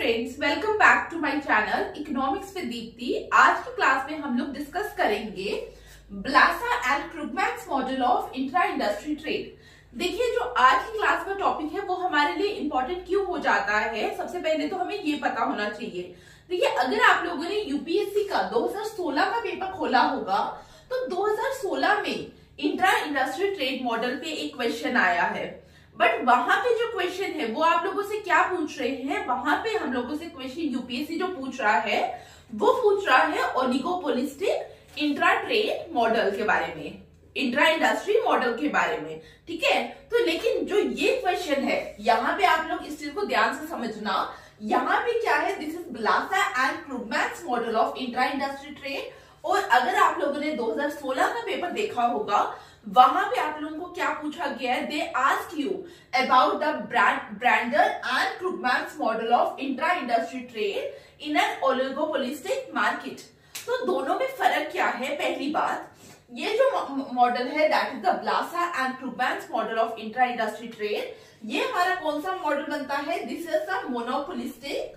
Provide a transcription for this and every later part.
Friends, welcome back to my channel economics with Deepti. आज की class में हम लोग डिस्कस करेंगे Balassa and Krugman's model of intra industry trade. देखिए, जो आज की क्लास का टॉपिक है वो हमारे लिए इंपॉर्टेंट क्यों हो जाता है, सबसे पहले तो हमें ये पता होना चाहिए। देखिए, अगर आप लोगों ने यूपीएससी का 2016 का पेपर खोला होगा तो 2016 में इंट्रा इंडस्ट्री ट्रेड मॉडल पे एक क्वेश्चन आया है। बट वहां पे जो क्वेश्चन है वो आप लोगों से क्या पूछ रहे हैं, वहां पे हम लोगों से क्वेश्चन यूपीएससी जो पूछ रहा है वो पूछ रहा है ओलिगोपोलिस्टिक इंट्रा ट्रेड मॉडल के बारे में, इंट्रा इंडस्ट्री मॉडल के बारे में। ठीक है, तो लेकिन जो ये क्वेश्चन है यहाँ पे आप लोग इस चीज को ध्यान से समझना। यहाँ पे क्या है, this is Balassa and Krugman's model of intra industry trade. और अगर आप लोगों ने 2016 का पेपर देखा होगा, वहां पे आप लोगों को क्या पूछा गया है, they ask you about the Brander and Krugman's model of intra industry trade in an oligopolistic market. तो दोनों में फर्क क्या है? पहली बात, ये जो मॉडल है that is the Balassa and Krugman's model of intra industry trade, ये हमारा कौन सा मॉडल बनता है? This is the monopolistic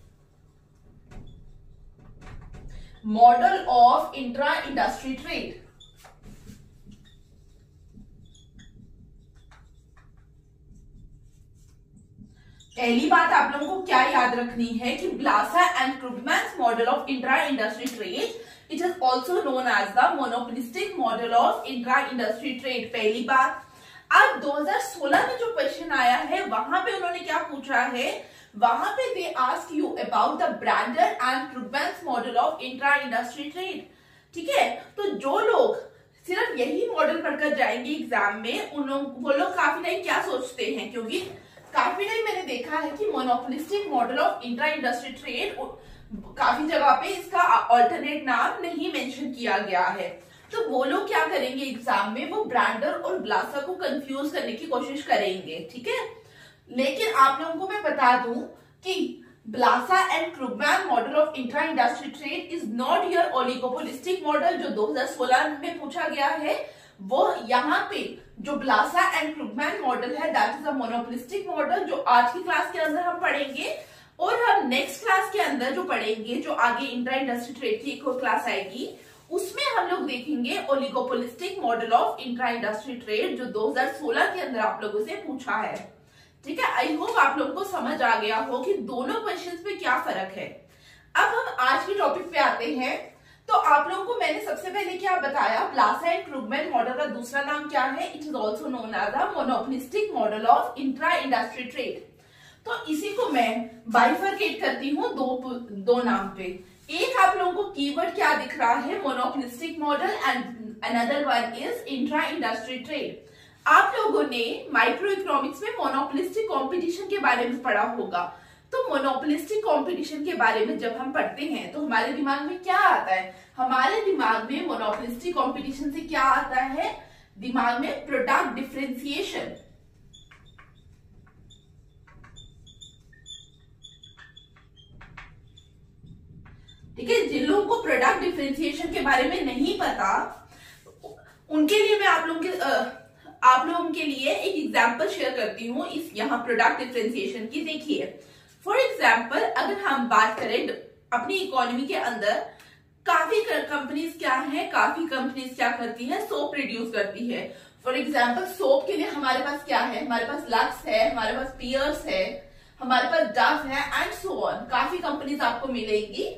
model of intra industry trade. पहली बात आप लोगों को क्या याद रखनी है कि Balassa and Krugman's model of intra industry trade, it is also known as the monopolistic model of intra industry trade. पहली बात, अब 2016 में जो क्वेश्चन आया है वहां पे उन्होंने क्या पूछा है, वहां पे they ask you about the Brander and Krugman's model of intra industry trade. ठीक है, तो जो लोग सिर्फ यही मॉडल पढ़कर जाएंगे एग्जाम में, वो लोग काफी टाइम क्या सोचते हैं, क्योंकि काफी टाइम मैंने देखा है कि monopolistic model of intra industry trade काफी जगह पे इसका अल्टरनेट नाम नहीं मेंशन किया गया है। तो वो लोग क्या करेंगे एग्जाम में, वो ब्रांडर और ब्लासा को कंफ्यूज करने की कोशिश करेंगे। ठीक है, लेकिन आप लोगों को मैं बता दूं कि Balassa and Krugman model of intra industry trade is not your oligopolistic model जो 2016 में पूछा गया है। वो यहाँ पे जो ब्लासा एंड क्रुगमैन मॉडल है that is a monopolistic model, जो आज की क्लास के अंदर हम पढ़ेंगे। और हम नेक्स्ट क्लास के अंदर जो पढ़ेंगे, जो आगे इंट्रा इंडस्ट्री ट्रेड की एक और क्लास आएगी, उसमें हम लोग देखेंगे oligopolistic model of intra industry trade जो 2016 के अंदर आप लोगों से पूछा है। ठीक है, आई होप आप लोगों को समझ आ गया हो कि दोनों क्वेश्चंस में क्या फर्क है। अब हम आज के टॉपिक पे आते हैं। तो आप लोगों को मैंने सबसे पहले क्या बताया, ब्लासा एंड क्रुगमैन मॉडल का दूसरा नाम क्या है, it is also known as the monopolistic model of intra industry trade. तो इसी को मैं बाइफरकेट करती हूँ दो नाम पे। एक आप लोगों को कीवर्ड क्या दिख रहा है, monopolistic model, and another one is intra industry trade. आप लोगों ने माइक्रो इकोनॉमिक्स में मोनोपोलिस्टिक कंपटीशन के बारे में पढ़ा होगा। तो मोनोपोलिस्टिक कंपटीशन के बारे में जब हम पढ़ते हैं तो हमारे दिमाग में क्या आता है, हमारे दिमाग में मोनोपोलिस्टिक कंपटीशन से क्या आता है, दिमाग में प्रोडक्ट डिफरेंशिएशन। ठीक है, जिन लोगों को प्रोडक्ट डिफरेंशिएशन के बारे में नहीं पता, उनके लिए मैं आप लोगों के लिए एक एग्जांपल शेयर करती हूँ इस यहाँ प्रोडक्ट डिफरेंशिएशन की। देखिए, फॉर एग्जाम्पल अगर हम बात करें अपनी इकोनॉमी के अंदर, काफी कंपनीज क्या है, काफी कंपनीज क्या करती है, सोप प्रोड्यूस करती है। फॉर एग्जाम्पल सोप के लिए हमारे पास क्या है, हमारे पास लक्स है, हमारे पास पियर्स है, हमारे पास डव है एंड सो ऑन। काफी कंपनीज आपको मिलेगी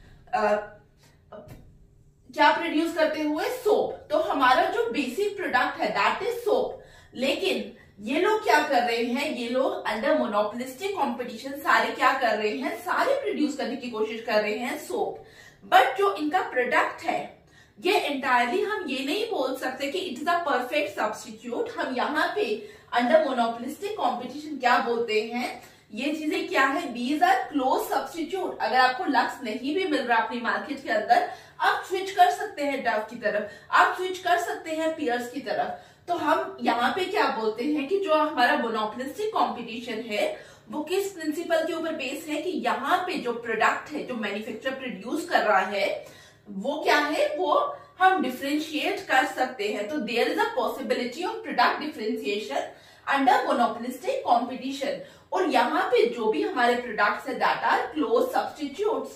क्या प्रोड्यूस करते हुए, सोप। तो हमारा जो बेसिक प्रोडक्ट है दैट इज सोप। लेकिन ये लोग क्या कर रहे हैं, ये लोग अंडर मोनोपोलिस्टिक कंपटीशन सारे क्या कर रहे हैं, सारे प्रोड्यूस करने की कोशिश कर रहे हैं सोप। बट जो इनका प्रोडक्ट है ये एंटायरली हम ये नहीं बोल सकते कि it is a perfect substitute. हम यहाँ पे अंडर मोनोपोलिस्टिक कंपटीशन क्या बोलते हैं, ये चीजें क्या है, दीज आर क्लोज सब्स्टिट्यूट। अगर आपको लक्स नहीं भी मिल रहा अपनी मार्केट के अंदर, आप स्विच कर सकते हैं डव की तरफ, आप स्विच कर सकते हैं पियर्स की तरफ। तो हम यहाँ पे क्या बोलते हैं कि जो हमारा मोनोपोलिस्टिक कंपटीशन है वो किस प्रिंसिपल के ऊपर बेस है कि यहाँ पे जो प्रोडक्ट है, जो मैन्युफैक्चरर प्रोड्यूस कर रहा है, वो क्या है, वो हम डिफरेंशिएट कर सकते हैं। तो there is a possibility of product differentiation under monopolistic competition. और यहाँ पे जो भी हमारे प्रोडक्ट्स है दैट आर क्लोज सब्स्टिट्यूट्स।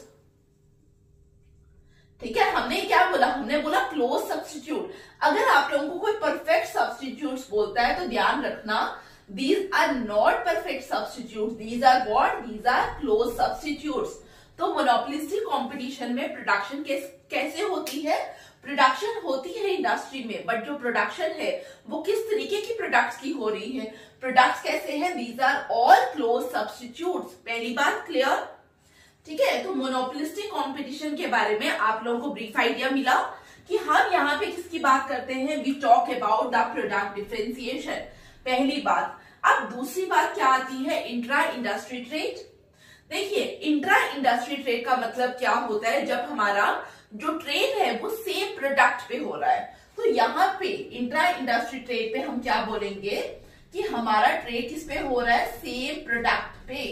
ठीक है, हमने क्या बोला, हमने बोला क्लोज सब्स्टिट्यूट। अगर आप लोगों को कोई परफेक्ट सब्स्टिट्यूट्स बोलता है तो ध्यान रखना, these are not perfect substitutes, these are what, these are close substitutes। तो मोनोपोलिस्टिक कंपटीशन में प्रोडक्शन कैसे होती है, प्रोडक्शन होती है इंडस्ट्री में, बट जो प्रोडक्शन है वो किस तरीके की प्रोडक्ट्स की हो रही है, प्रोडक्ट्स कैसे हैं, these are all close substitutes। पहली बात क्लियर, ठीक है। तो मोनोपोलिस्टिक कंपटीशन के बारे में आप लोगों को ब्रीफ आइडिया मिला कि हम यहाँ पे किसकी बात करते हैं, we talk about the product differentiation, पहली बात। अब दूसरी बात क्या आती है, इंट्रा इंडस्ट्री ट्रेड। देखिए इंट्रा इंडस्ट्री ट्रेड का मतलब क्या होता है, जब हमारा जो ट्रेड है वो सेम प्रोडक्ट पे हो रहा है। तो यहाँ पे इंट्रा इंडस्ट्री ट्रेड पे हम क्या बोलेंगे कि हमारा ट्रेड किस पे हो रहा है, सेम प्रोडक्ट पे।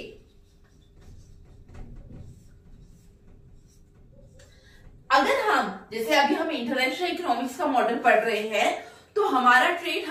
अगर हम जैसे अभी हम इंटरनेशनल इकोनॉमिक्स का मॉडल पढ़ रहे हैं, तो हमारा ट्रेड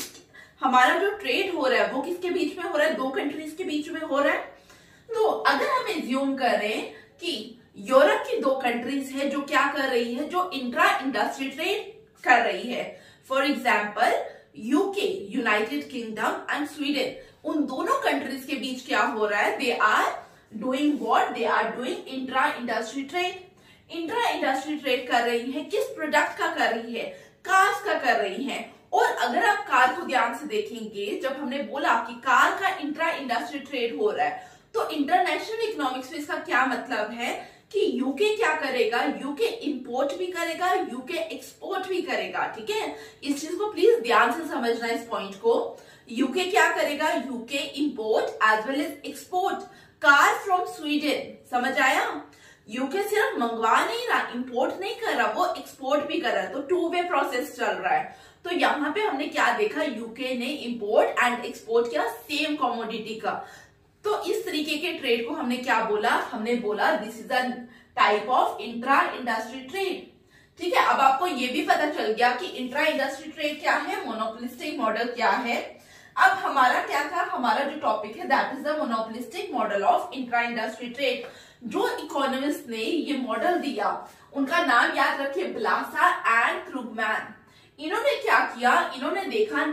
हमारा जो ट्रेड हो रहा है वो किसके बीच में हो रहा है, दो कंट्रीज के बीच में हो रहा है। तो अगर हम एज्यूम करें कि यूरोप की दो कंट्रीज है जो क्या कर रही है, जो इंट्रा इंडस्ट्री ट्रेड कर रही है, for example UK, United Kingdom and Sweden, उन दोनों कंट्रीज के बीच क्या हो रहा है, they are doing what, they are doing intra industry trade. Intra industry trade कर रही है, किस प्रोडक्ट का कर रही है, कार्स का कर रही है। और अगर आप कार को ध्यान से देखेंगे, जब हमने बोला कि कार का इंट्रा इंडस्ट्री ट्रेड हो रहा है, तो इंटरनेशनल इकोनॉमिक्स में इसका क्या मतलब है कि यूके क्या करेगा, यूके इंपोर्ट भी करेगा, यूके एक्सपोर्ट भी करेगा। ठीक है, इस चीज को प्लीज ध्यान से समझना, इस पॉइंट को। यूके क्या करेगा, UK import as well as export car from Sweden. समझ आया, यूके सिर्फ मंगवा नहीं रहा, इंपोर्ट नहीं कर रहा, वो एक्सपोर्ट भी कर रहा है। तो टू वे प्रोसेस चल रहा है। तो यहाँ पे हमने क्या देखा, यूके ने इंपोर्ट एंड एक्सपोर्ट किया सेम कमोडिटी का। तो इस तरीके के ट्रेड को हमने क्या बोला, हमने बोला this is a type of intra industry trade. ठीक है, अब आपको ये भी पता चल गया कि इंट्रा इंडस्ट्री ट्रेड क्या है, मोनोपोलिस्टिक मॉडल क्या है। अब हमारा क्या था, हमारा जो टॉपिक है that is the monopolistic model of intra industry trade. जो इकोनॉमिस्ट ने ये मॉडल दिया उनका नाम याद रखिए, ब्लासा एंड क्रुगमैन। इन्होंने क्या किया, इन्होंने देखा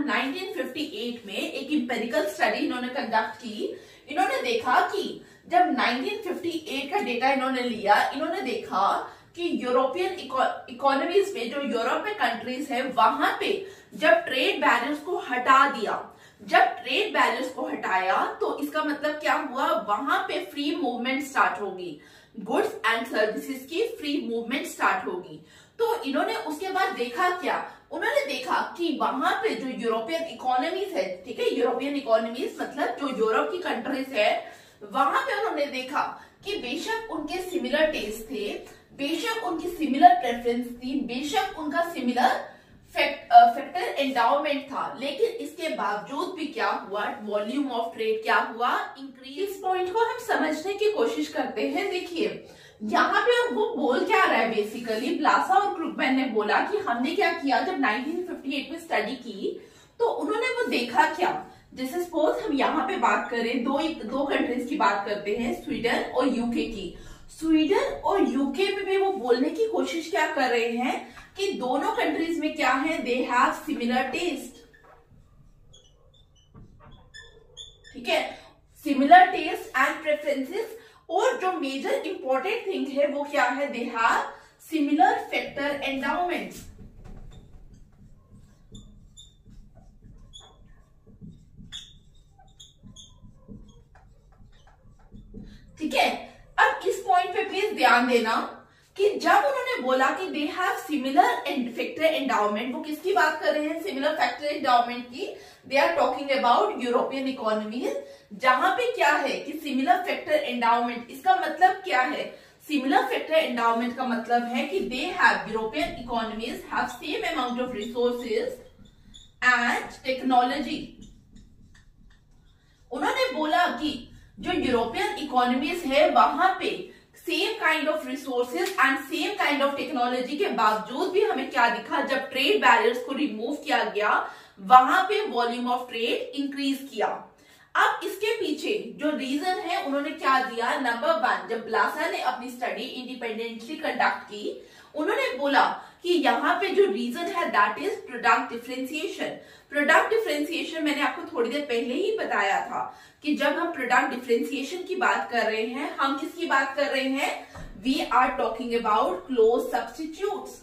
1958 में एक इंपेरिकल स्टडी इन्होंने कंडक्ट की। इन्होंने देखा कि जब 1958 का डेटा इन्होंने लिया, इन्होंने देखा कि यूरोपियन इकोनॉमीज में, जो यूरोप में कंट्रीज है, वहां पे जब ट्रेड बैरियर्स को हटा दिया, जब ट्रेड बैरियर्स को हटाया तो इसका मतलब क्या हुआ, वहां पे फ्री मूवमेंट स्टार्ट होगी, गुड्स एंड सर्विसेज की फ्री मूवमेंट स्टार्ट होगी। तो इन्होंने उसके बाद देखा क्या, उन्होंने देखा कि वहां पे जो यूरोपियन इकोनॉमीज है, ठीक है, यूरोपियन इकोनॉमीज मतलब जो यूरोप की कंट्रीज है, वहां पे उन्होंने देखा कि बेशक उनके सिमिलर टेस्ट थे, बेशक उनकी सिमिलर प्रेफरेंस थी, बेशक उनका सिमिलर फैक्टर एंडाउमेंट था, लेकिन इसके बावजूद भी क्या हुआ, वॉल्यूम ऑफ ट्रेड क्या हुआ, इंक्रीज। इस पॉइंट को हम समझने की कोशिश करते हैं। देखिए यहाँ पे वो बोल क्या रहा है, बेसिकली ब्लासा और क्रुगमैन ने बोला कि हमने क्या किया, जब 1958 में स्टडी की तो उन्होंने वो देखा क्या, जैसे सपोज हम यहाँ पे बात करें, दो कंट्रीज की बात करते हैं, स्वीडन और यूके की। स्वीडन और यूके में भी वो बोलने की कोशिश क्या कर रहे हैं कि दोनों कंट्रीज में क्या है, दे हैव सिमिलर टेस्ट। ठीक है, सिमिलर टेस्ट एंड प्रेफरेंसेस। और जो मेजर इंपॉर्टेंट थिंग है वो क्या है, they have similar factor endowment. ठीक है, अब इस पॉइंट पे प्लीज ध्यान देना कि जब उन्होंने बोला कि they have similar factor endowment, वो किसकी बात कर रहे हैं, सिमिलर फैक्टर एंडाउमेंट की। They are talking about European economies, जहां पे क्या है कि सिमिलर फैक्टर एंडाउमेंट, इसका मतलब क्या है, सिमिलर फैक्टर एंडाउमेंट का मतलब है कि they have, European economies have same amount of resources and technology. उन्होंने बोला कि जो यूरोपियन इकोनॉमीज है वहां पे same kind of resources and same kind of technology के बावजूद भी हमें क्या दिखा, जब ट्रेड बैरियर्स को रिमूव किया गया वहां पे वॉल्यूम ऑफ ट्रेड इंक्रीज किया। अब इसके पीछे जो रीजन है उन्होंने क्या दिया, नंबर 1, जब ब्लासा ने अपनी स्टडी इंडिपेंडेंटली कंडक्ट की, उन्होंने बोला कि यहाँ पे जो रीजन है that is product differentiation. Product differentiation मैंने आपको थोड़ी देर पहले ही बताया था कि जब हम प्रोडक्ट डिफरेंशिएशन की बात कर रहे हैं, हम किसकी बात कर रहे हैं, we are talking about close substitutes.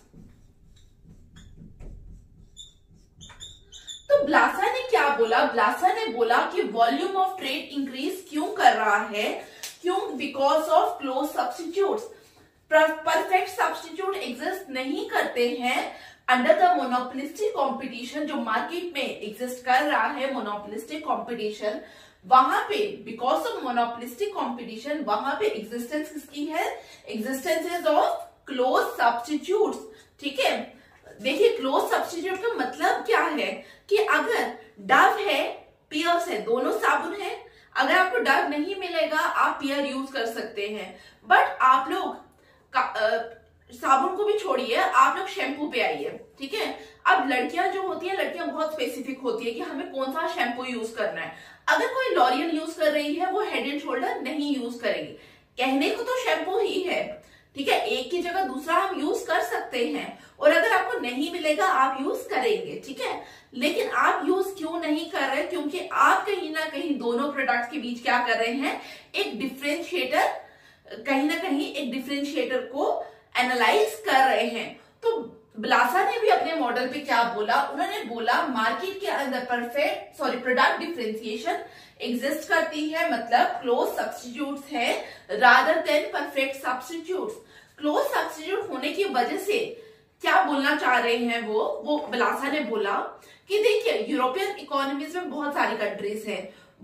तो ब्लासा ने क्या बोला, ब्लासा ने बोला कि वॉल्यूम ऑफ ट्रेड इंक्रीज क्यों कर रहा है, क्यों, because of close substitutes. Perfect substitute exist नहीं करते हैं अंडर द मोनोपोलिस्टिक कंपटीशन जो मार्केट में एग्जिस्ट कर रहा है, मोनोपोलिस्टिक कंपटीशन, वहां पे बिकॉज ऑफ मोनोपोलिस्टिक कंपटीशन वहां पे एग्जिस्टेंस किसकी है, existence is of close substitutes. ठीक है, देखिए क्लोज सब्स्टिट्यूट का मतलब क्या है कि अगर डव है, पियर्स है, दोनों साबुन है, अगर आपको डव नहीं मिलेगा आप पियर यूज कर सकते हैं, बट आप लोग साबुन को भी छोड़िए, आप लोग शैम्पू पे आइए। ठीक है, अब लड़कियां जो होती है, लड़कियां बहुत स्पेसिफिक होती है कि हमें कौन सा शैम्पू यूज करना है। अगर कोई लॉरियल यूज कर रही है वो हेड एंड शोल्डर नहीं यूज करेगी, कहने को तो शैम्पू ही है, ठीक है, एक की जगह दूसरा हम यूज कर सकते हैं, और अगर आपको नहीं मिलेगा आप यूज करेंगे। ठीक है, लेकिन आप यूज क्यों नहीं कर रहे, क्योंकि आप कहीं ना कहीं दोनों प्रोडक्ट्स के बीच क्या कर रहे हैं, एक डिफरेंशिएटर, कहीं ना कहीं एक डिफरेंशिएटर को एनालाइज कर रहे हैं। तो ब्लासा ने भी अपने मॉडल पे क्या बोला, उन्होंने बोला मार्केट के अंदर प्रोडक्ट डिफरेंशिएशन एग्जिस्ट करती है, मतलब क्लोज सब्स्टिट्यूट्स है rather than perfect substitutes. Close substitute होने की वजह से क्या बोलना चाह रहे हैं वो ब्लासा ने बोला कि देखिए यूरोपियन इकोनॉमीज में बहुत सारी कंट्रीज हैं,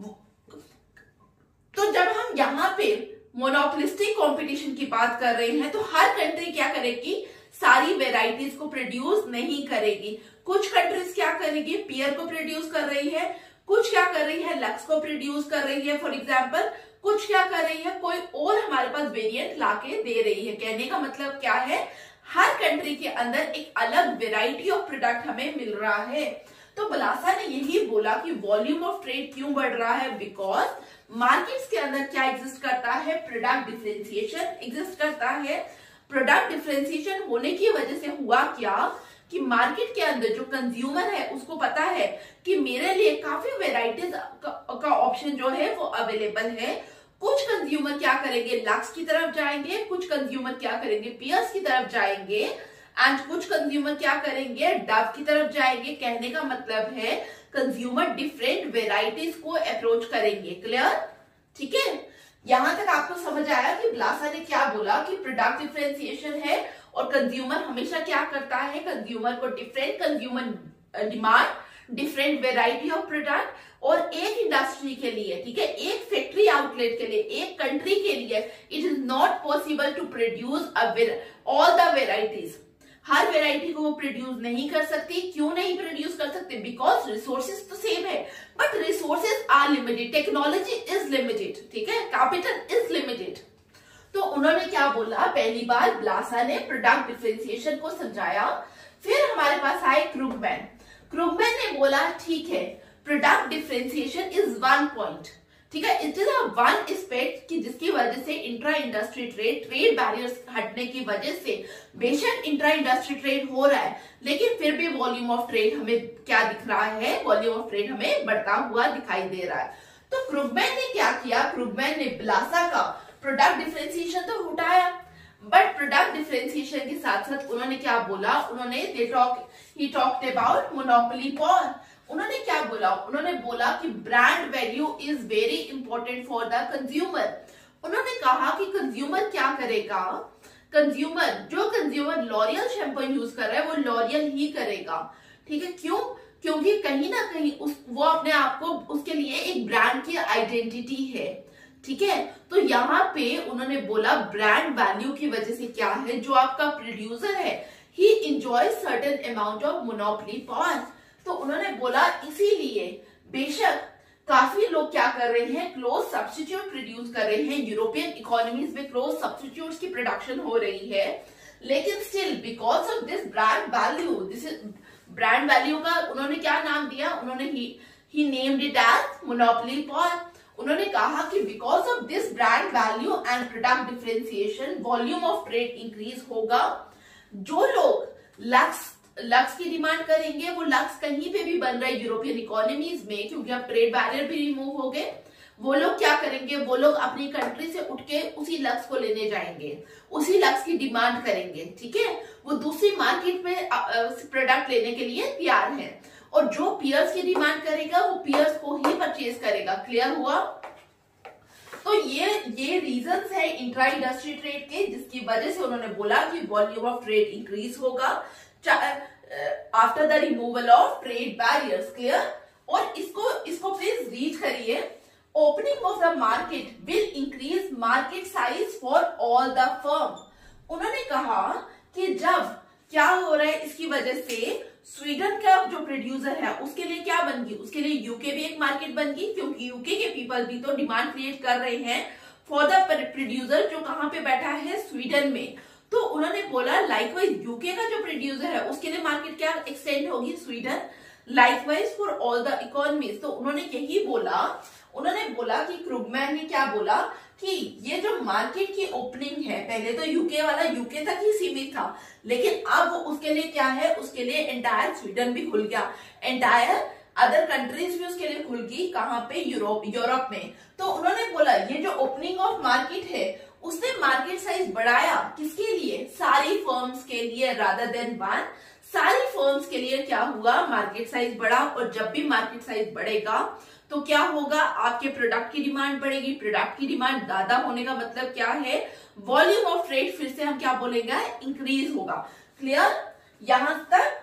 तो जब हम यहाँ पे मोनोपोलिस्टिक कंपटीशन की बात कर रहे हैं तो हर कंट्री क्या करेगी, सारी वेराइटीज को प्रोड्यूस नहीं करेगी। कुछ कंट्रीज क्या करेगी, पियर को प्रोड्यूस कर रही है, कुछ क्या कर रही है, लक्स को प्रोड्यूस कर रही है फॉर एग्जाम्पल, कुछ क्या कर रही है, कोई और हमारे पास वेरिएंट लाके दे रही है। कहने का मतलब क्या है, हर कंट्री के अंदर एक अलग वेराइटी ऑफ प्रोडक्ट हमें मिल रहा है। तो ब्लासा ने यही बोला कि वॉल्यूम ऑफ ट्रेड क्यों बढ़ रहा है, बिकॉज मार्केट्स के अंदर क्या एग्जिस्ट करता है, प्रोडक्ट डिफरेंशिएशन एग्जिस्ट करता है। प्रोडक्ट डिफरेंशिएशन होने की वजह से हुआ क्या कि मार्केट के अंदर जो कंज्यूमर है उसको पता है कि मेरे लिए काफी वेराइटीज का ऑप्शन जो है वो अवेलेबल है। कुछ कंज्यूमर क्या करेंगे, लक्स की तरफ जाएंगे, कुछ कंज्यूमर क्या करेंगे, पियर्स की तरफ जाएंगे, एंड कुछ कंज्यूमर क्या करेंगे, डव की तरफ जाएंगे। कहने का मतलब है कंज्यूमर डिफरेंट वेराइटीज को अप्रोच करेंगे। क्लियर, ठीक है, यहां तक आपको समझ आया कि ब्लासा ने क्या बोला कि प्रोडक्ट डिफरेंशिएशन है और कंज्यूमर हमेशा क्या करता है, कंज्यूमर को different consumer demand different variety of product, और एक इंडस्ट्री के लिए, ठीक है, एक फैक्ट्री आउटलेट के लिए, एक कंट्री के लिए it is not possible to produce all the varieties. हर वेराइटी को वो प्रोड्यूस नहीं कर सकती। क्यों नहीं प्रोड्यूस कर सकते, बिकॉज रिसोर्सेज तो सेम है but resources are limited, technology is limited, ठीक है, कैपिटल इज लिमिटेड। तो उन्होंने क्या बोला, पहली बार ब्लासा ने प्रोडक्ट डिफरेंशिएशन को समझाया। फिर हमारे पास आए क्रुगमैन। क्रुगमैन ने बोला ठीक है, product differentiation is one point, ठीक है, it is a one aspect कि जिसकी वजह से इंट्रा इंडस्ट्री ट्रेड बैरियर्स हटने की वजह से बेशक इंट्रा इंडस्ट्री ट्रेड हो रहा है, लेकिन फिर भी वॉल्यूम ऑफ ट्रेड हमें क्या दिख रहा है, वॉल्यूम ऑफ ट्रेड हमें बढ़ता हुआ दिखाई दे रहा है। तो क्रुगमैन ने क्या किया, क्रुगमैन ने ब्लासा का प्रोडक्ट डिफरेंशिएशन तो हटाया, बट प्रोडक्ट डिफरेंशिएशन के साथ साथ उन्होंने क्या बोला, उन्होंने he talked about monopoly power. उन्होंने क्या बोला, उन्होंने बोला कि brand value is very important for the consumer. उन्होंने कहा कि कंज्यूमर क्या करेगा, जो कंज्यूमर लॉरियल शैम्पू यूज कर रहा है वो लॉरियल ही करेगा, ठीक है, क्यों, क्योंकि कहीं ना कहीं वो अपने आप को, उसके लिए एक ब्रांड की आइडेंटिटी है, ठीक है। तो यहाँ पे उन्होंने बोला ब्रांड वैल्यू की वजह से क्या है, जो आपका प्रोड्यूसर है he enjoy certain amount of monopoly power. तो उन्होंने बोला इसीलिए बेशक काफी लोग क्या कर रहे हैं, क्लोज सब्स्टिट्यूट प्रोड्यूस कर रहे हैं, यूरोपियन इकोनॉमीज में क्लोज सब्स्टिट्यूट्स की प्रोडक्शन हो रही है, लेकिन still because of this brand value, this brand value का उन्होंने क्या नाम दिया, उन्होंने he named it as monopoly power. उन्होंने कहा कि because of this brand value and product differentiation volume of trade increase होगा। जो लोग लक्स की डिमांड करेंगे, वो लक्स कहीं पे भी बन रहा है यूरोपियन इकोनॉमीज में, क्योंकि अब ट्रेड बैरियर भी रिमूव हो गए, वो लोग क्या करेंगे, वो लोग अपनी कंट्री से उठ के उसी लक्स को लेने जाएंगे, उसी लक्स की डिमांड करेंगे, ठीक है। वो दूसरी मार्केट में प्रोडक्ट लेने के लिए तैयार है, और जो पियर्स की डिमांड करेगा वो पियर्स को ही परचेज करेगा। क्लियर हुआ? तो ये रीजंस है इंट्रा इंडस्ट्री ट्रेड के, जिसकी वजह से उन्होंने बोला कि वॉल्यूम ऑफ ट्रेड इंक्रीज होगा after the removal of trade barriers. Clear? और इसको प्लीज रीड करिए। Opening of the market will increase market size for all the firm. उन्होंने कहा कि जब क्या हो रहा है, इसकी वजह से स्वीडन का जो प्रोड्यूसर है उसके लिए क्या बन गई, उसके लिए यूके भी एक मार्केट बन गई, क्योंकि यूके के पीपल भी तो डिमांड क्रिएट कर रहे हैं फॉर द प्रोड्यूसर जो कहां पे बैठा है, स्वीडन में। तो उन्होंने बोला लाइकवाइज यूके का जो प्रोड्यूसर है उसके लिए मार्केट क्या एक्सटेंड होगी, Sweden. Likewise for all the economies. तो उन्होंने यही बोला, उन्होंने बोला कि क्रुगमैन ने क्या बोला कि ये जो मार्केट की ओपनिंग है, पहले तो यूके वाला यूके तक ही सीमित था, लेकिन अब उसके लिए क्या है, उसके लिए एंटायर स्वीडन भी खुल गया, एंटायर अदर कंट्रीज भी उसके लिए खुल गई। कहां पे? यूरोप में। तो उन्होंने बोला ये जो ओपनिंग ऑफ मार्केट है उसने मार्केट साइज बढ़ाया, किसके लिए? सारी फर्म्स के लिए, रादर देन वन। सारी फर्म्स के लिए क्या हुआ, मार्केट साइज बढ़ा। और जब भी मार्केट साइज बढ़ेगा तो क्या होगा, आपके प्रोडक्ट की डिमांड बढ़ेगी। प्रोडक्ट की डिमांड ज्यादा होने का मतलब क्या है, वॉल्यूम ऑफ ट्रेड फिर से हम क्या बोलेंगे, इंक्रीज होगा। क्लियर? यहां तक।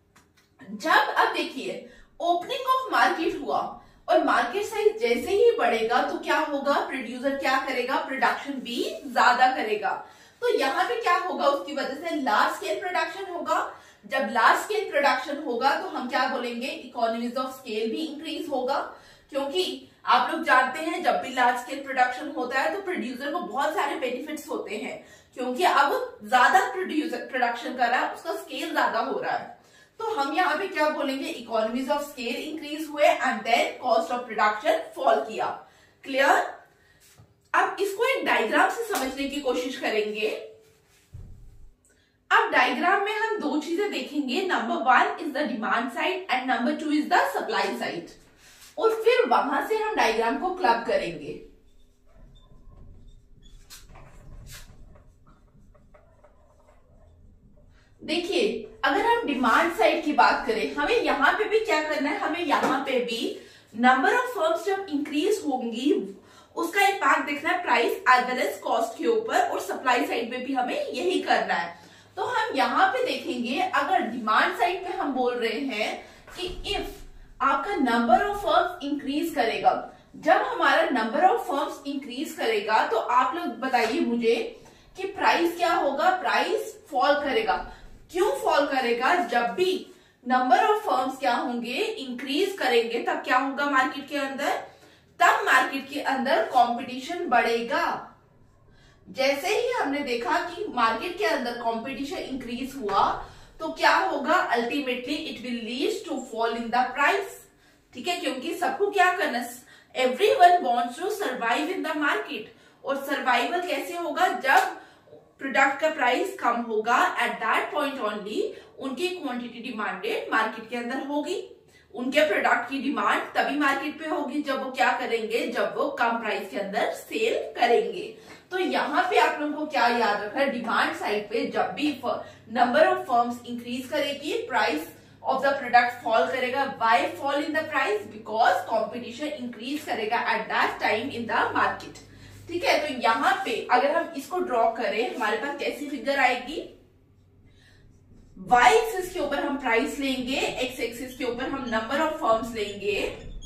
जब अब देखिए ओपनिंग ऑफ मार्केट हुआ और मार्केट साइज जैसे ही बढ़ेगा तो क्या होगा, प्रोड्यूसर क्या करेगा, प्रोडक्शन भी ज्यादा करेगा। तो यहाँ पे क्या होगा, उसकी वजह से लार्ज स्केल प्रोडक्शन होगा। जब लार्ज स्केल प्रोडक्शन होगा तो हम क्या बोलेंगे, इकोनॉमीज ऑफ स्केल भी इंक्रीज होगा, क्योंकि आप लोग जानते हैं जब भी लार्ज स्केल प्रोडक्शन होता है तो प्रोड्यूसर को बहुत सारे बेनिफिट्स होते हैं, क्योंकि अब ज्यादा प्रोड्यूसर प्रोडक्शन कर रहा है, उसका स्केल ज्यादा हो रहा है। तो हम यहाँ पे क्या बोलेंगे, इकोनॉमीज ऑफ स्केल इंक्रीज हुए and then cost of production fall किया। क्लियर? अब इसको एक डायग्राम से समझने की कोशिश करेंगे। अब डायग्राम में हम दो चीजें देखेंगे, number 1 is the demand side and number 2 is the supply side, और फिर वहां से हम डायग्राम को क्लब करेंगे। देखिए अगर हम डिमांड साइड की बात करें, हमें यहां पे भी क्या करना है, हमें यहां पे भी नंबर ऑफ फर्म्स जब इंक्रीज होंगी उसका इम्पैक्ट देखना है price as well as cost के ऊपर, और सप्लाई साइड में भी हमें यही करना है। तो हम यहाँ पे देखेंगे, अगर डिमांड साइड पे हम बोल रहे हैं कि इफ आपका नंबर ऑफ फर्म्स इंक्रीज करेगा, जब हमारा नंबर ऑफ फर्म्स इंक्रीज करेगा तो आप लोग बताइए मुझे कि प्राइस क्या होगा, प्राइस फॉल करेगा। क्यों फॉल करेगा? जब भी नंबर ऑफ फर्म्स क्या होंगे, इंक्रीज करेंगे, तब क्या होगा मार्केट के अंदर, तब मार्केट के अंदर कंपटीशन बढ़ेगा। जैसे ही हमने देखा कि मार्केट के अंदर कंपटीशन इंक्रीज हुआ तो क्या होगा, ultimately it will lead to fall in the price. ठीक है, क्योंकि सबको क्या करना, everyone wants to survive in the market, और सर्वाइवल कैसे होगा, जब प्रोडक्ट का प्राइस कम होगा, एट दैट पॉइंट ओनली उनकी क्वांटिटी डिमांडेड मार्केट के अंदर होगी, उनके प्रोडक्ट की डिमांड तभी मार्केट पे होगी जब वो क्या करेंगे, जब वो कम प्राइस के अंदर सेल करेंगे। तो यहाँ पे आप लोगों को क्या याद रखना है, डिमांड साइड पे जब भी नंबर ऑफ फर्म्स इंक्रीज करेगी, price of the product fall करेगा। Why fall in the price? Because competition increase करेगा at that time in the market. ठीक है, तो यहाँ पे अगर हम इसको ड्रॉ करें, हमारे पास कैसी फिगर आएगी, y एक्सिस के ऊपर हम प्राइस लेंगे, x एक्सिस के ऊपर हम नंबर ऑफ फर्म्स लेंगे,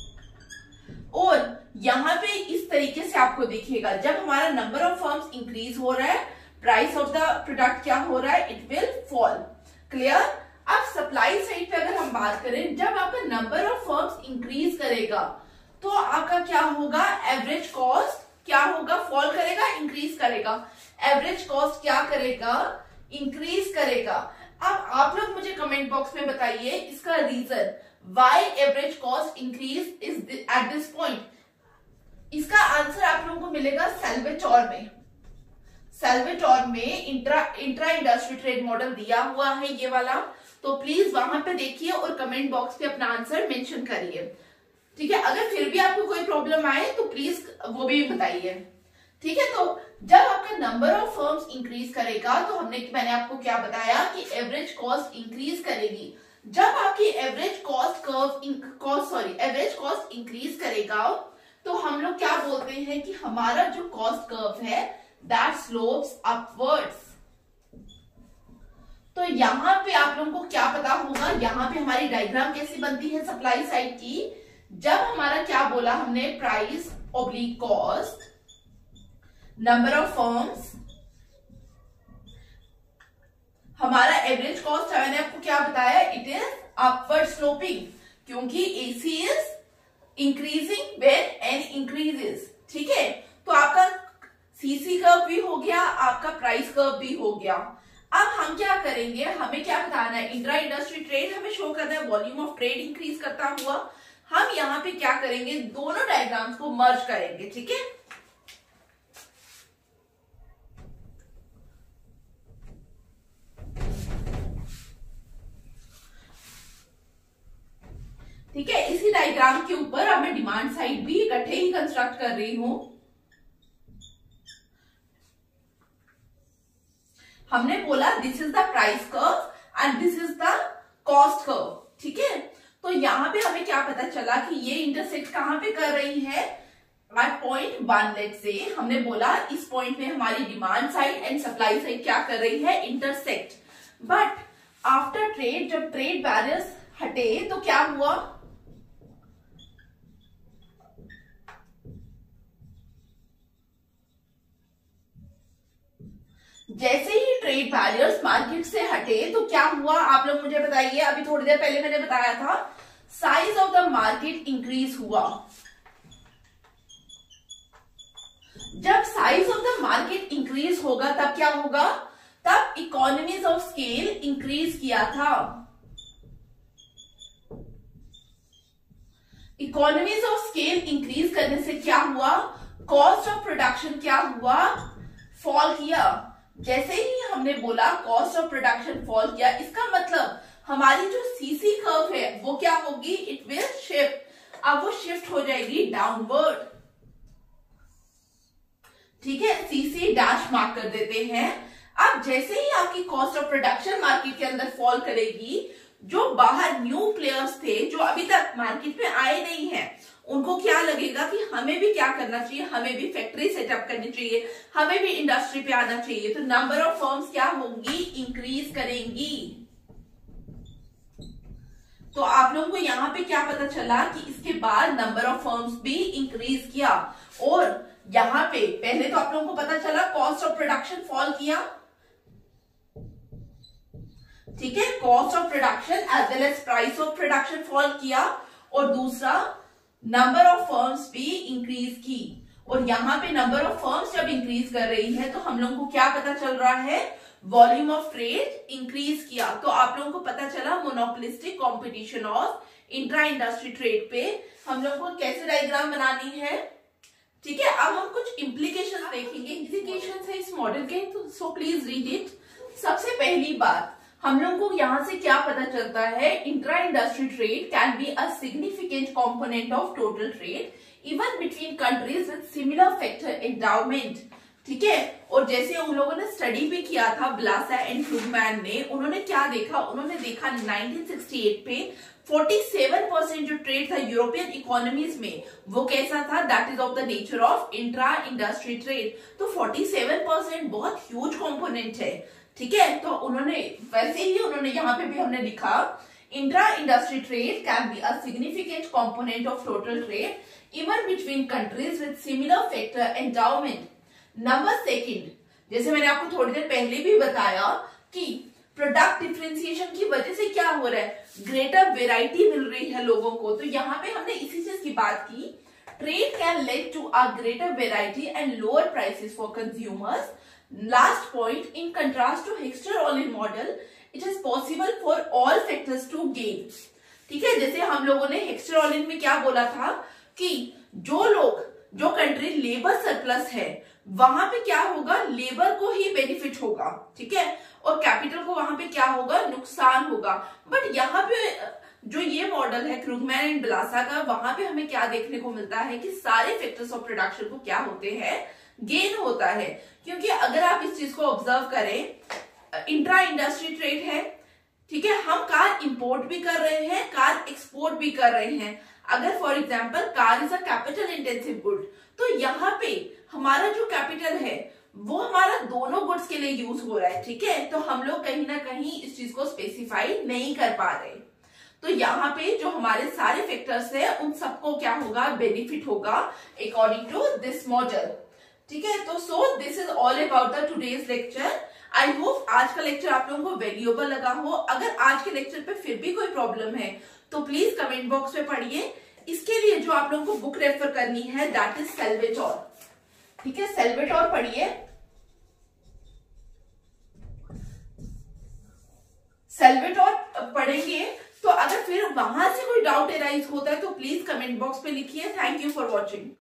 और यहाँ पे इस तरीके से आपको दिखेगा, जब हमारा नंबर ऑफ फर्म्स इंक्रीज हो रहा है, प्राइस ऑफ द प्रोडक्ट क्या हो रहा है, इट विल फॉल। क्लियर? अब सप्लाई साइड पे अगर हम बात करें, जब आपका नंबर ऑफ फर्म्स इंक्रीज करेगा तो आपका क्या होगा, एवरेज कॉस्ट क्या होगा, फॉल करेगा, इंक्रीज करेगा। एवरेज कॉस्ट क्या करेगा, इंक्रीज करेगा। अब आप लोग मुझे कमेंट बॉक्स में बताइए इसका reason, why average cost increase is at this point. इसका आंसर आप लोगों को मिलेगा सेल्वेटोर में। सेल्वेटोर में इंट्रा इंडस्ट्री ट्रेड मॉडल दिया हुआ है ये वाला, तो प्लीज वहां पे देखिए और कमेंट बॉक्स पे अपना आंसर मेंशन करिए। ठीक है, अगर फिर भी आपको कोई प्रॉब्लम आए तो प्लीज वो भी बताइए। ठीक है, तो जब आपका नंबर ऑफ फर्म्स इंक्रीज करेगा तो मैंने आपको क्या बताया कि एवरेज कॉस्ट इंक्रीज करेगी। जब आपकी एवरेज कॉस्ट इंक्रीज करेगा तो हम लोग क्या बोलते हैं कि हमारा जो कॉस्ट कर्व है दैट स्लोप्स अपवर्ड्स। तो यहां पे आप लोगों को क्या पता होगा, यहां पे हमारी डायग्राम कैसी बनती है सप्लाई साइड की। जब हमारा क्या बोला हमने, price oblique cost, number of firms, हमारा एवरेज कॉस्ट है, मैंने आपको क्या बताया, इट इज अपवर्ड स्लोपिंग, क्योंकि AC is increasing when N increases. ठीक है, तो आपका सीसी कर्व भी हो गया, आपका प्राइस कर्व भी हो गया। अब हम क्या करेंगे, हमें क्या बताना है, इंट्रा इंडस्ट्री ट्रेड हमें शो करना है, वॉल्यूम ऑफ ट्रेड इंक्रीज करता हुआ। हम यहाँ पे क्या करेंगे, दोनों डायग्राम्स को मर्ज करेंगे। ठीक है, ठीक है, इसी डायग्राम के ऊपर अब मैं डिमांड साइड भी इकट्ठे ही कंस्ट्रक्ट कर रही हूं। हमने बोला this is the price curve and this is the cost curve. ठीक है, तो यहां पे हमें क्या पता चला कि ये इंटरसेक्ट कहां पे कर रही है, एट पॉइंट 1। लेट से हमने बोला इस पॉइंट में हमारी demand side and supply side क्या कर रही है, इंटरसेक्ट। बट आफ्टर ट्रेड, जब ट्रेड बैरियर्स हटे तो क्या हुआ, जैसे ही ट्रेड बैरियर्स मार्केट से हटे तो क्या हुआ, आप लोग मुझे बताइए। अभी थोड़ी देर पहले मैंने बताया था size of the market increase हुआ। जब size of the market increase होगा तब क्या होगा, तब इकोनॉमीज ऑफ स्केल इंक्रीज किया था। इकोनॉमीज ऑफ स्केल इंक्रीज करने से क्या हुआ, कॉस्ट ऑफ प्रोडक्शन क्या हुआ, फॉल किया। जैसे ही हमने बोला कॉस्ट ऑफ प्रोडक्शन फॉल किया, इसका मतलब हमारी जो सीसी कर्व है वो क्या होगी, इट विल शिफ्ट। अब वो शिफ्ट हो जाएगी डाउनवर्ड। ठीक है, सीसी डैश मार्क कर देते हैं। अब जैसे ही आपकी कॉस्ट ऑफ प्रोडक्शन मार्केट के अंदर फॉल करेगी, जो बाहर न्यू प्लेयर्स थे जो अभी तक मार्केट में आए नहीं है, उनको क्या लगेगा कि हमें भी क्या करना चाहिए, हमें भी फैक्ट्री सेटअप करनी चाहिए, हमें भी इंडस्ट्री पे आना चाहिए। तो नंबर ऑफ फर्म्स क्या होंगी, इंक्रीज करेंगी। तो आप लोगों को यहाँ पे क्या पता चला कि इसके बाद नंबर ऑफ फर्म्स भी इंक्रीज किया। और यहाँ पे पहले तो आप लोगों को पता चला कॉस्ट ऑफ प्रोडक्शन फॉल किया। ठीक है, cost of production as well as price of production fall किया, और दूसरा नंबर ऑफ फर्म्स भी इंक्रीज की। और यहाँ पे नंबर ऑफ फर्म्स जब इंक्रीज कर रही है तो हम लोगों को क्या पता चल रहा है, वॉल्यूम ऑफ ट्रेड इंक्रीज किया। तो आप लोगों को पता चला monopolistic competition of intra industry trade पे हम लोगों को कैसे डायग्राम बनानी है। ठीक है, अब हम कुछ इम्प्लीकेशन देखेंगे, इम्प्लीकेशन है इस मॉडल के, तो सो प्लीज रीड इट। सबसे पहली बात, हम लोगों को यहां से क्या पता चलता है, intra industry trade can be a significant component of total trade even between countries with similar factor endowment. ठीक है, और जैसे उन लोगों ने स्टडी भी किया था, ब्लासा एंड क्रूगमैन ने, उन्होंने क्या देखा, उन्होंने देखा 1968 पे 47% जो ट्रेड था यूरोपियन इकोनॉमीज में वो कैसा था, that is of the nature of intra industry trade. तो 47% बहुत ह्यूज कंपोनेंट है। ठीक है, तो उन्होंने वैसे ही उन्होंने यहाँ पे भी हमने लिखा intra industry trade can be a significant component of total trade even between countries with similar factor endowment. Number second, जैसे मैंने आपको थोड़ी देर पहले भी बताया कि प्रोडक्ट डिफरेंशिएशन की वजह से क्या हो रहा है, ग्रेटर वेराइटी मिल रही है लोगों को। तो यहाँ पे हमने इसी चीज की बात की, trade can lead to a greater variety and lower prices for consumers. Last point, in contrast to Hexter-Ollin model, it is possible for all factors to gain. ठीक है, जैसे हम लोगों ने Hexter-Ollin में क्या बोला था कि जो कंट्री लेबर सरप्लस है वहां पे क्या होगा, लेबर को ही बेनिफिट होगा, ठीक है, और कैपिटल को वहां पे क्या होगा, नुकसान होगा। बट यहाँ पे जो ये मॉडल है क्रुगमैन एंड ब्लासा का, वहां पे हमें क्या देखने को मिलता है कि सारे फैक्टर्स ऑफ प्रोडक्शन को क्या होते हैं, गेन होता है। क्योंकि अगर आप इस चीज को ऑब्जर्व करें, इंट्रा इंडस्ट्री ट्रेड है, ठीक है, हम कार इंपोर्ट भी कर रहे हैं, कार एक्सपोर्ट भी कर रहे हैं। अगर for example car is a capital intensive good, तो यहाँ पे हमारा जो कैपिटल है वो हमारा दोनों गुड्स के लिए यूज हो रहा है, ठीक है, तो हम लोग कहीं ना कहीं इस चीज को स्पेसिफाई नहीं कर पा रहे। तो यहाँ पे जो हमारे सारे फैक्टर्स है उन सबको क्या होगा, बेनिफिट होगा अकॉर्डिंग टू दिस मॉडल, ठीक है। तो so this is all about the today's lecture. I hope आज का लेक्चर आप लोगों को वैल्यूएबल लगा हो। अगर आज के लेक्चर पे फिर भी कोई प्रॉब्लम है तो प्लीज कमेंट बॉक्स में पढ़िए। इसके लिए जो आप लोगों को बुक रेफर करनी है दैट इज सेल्वेटोर, ठीक है, सेल्वेटोर पढ़िए। सेल्वेटोर पढ़ेंगे तो अगर फिर वहां से कोई डाउट एराइज होता है तो प्लीज कमेंट बॉक्स पे लिखिए। Thank you for watching.